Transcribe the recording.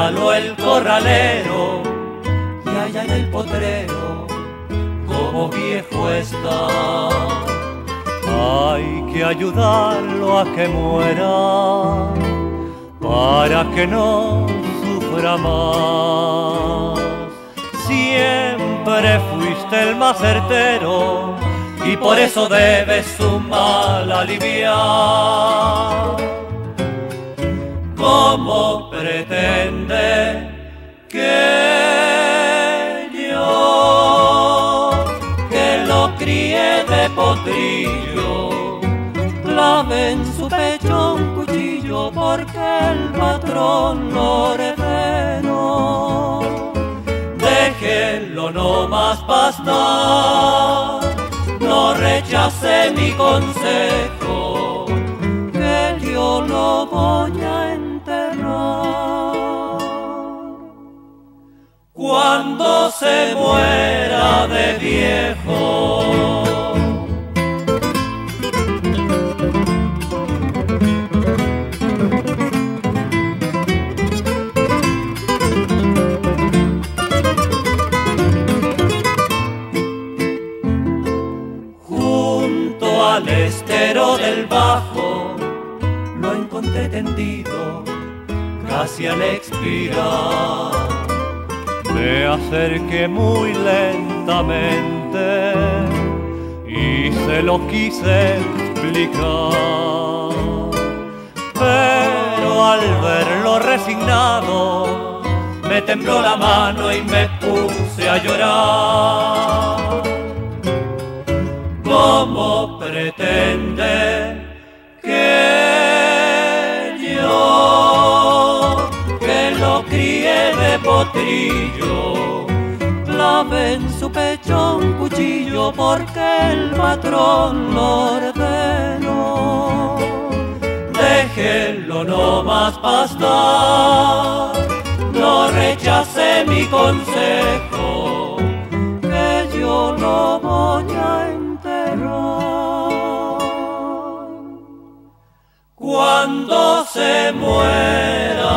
Míralo el corralero, y allá en el potrero, como viejo está. Hay que ayudarlo a que muera, para que no sufra más. Siempre fuiste el más certero, y por eso debes su mal aliviar. ¿Cómo pretende que yo, que lo crié de potrillo, clave en su pecho un cuchillo porque el patrón lo ordenó? Déjelo no más pastar, no rechace mi consejo, que yo lo voy a enterrar. Cuando se muera de viejo, al estero del Bajo lo encontré tendido, casi al expirar. Me acerqué muy lentamente y se lo quise explicar, pero al verlo resignado me tembló la mano y me puse a llorar. ¿Cómo pretende que yo, que lo crié de potrillo, clave en su pecho un cuchillo porque el patrón lo ordenó? Déjelo no más pastar, no rechace mi consejo, que yo lo voy a enterrar. Cuando se muera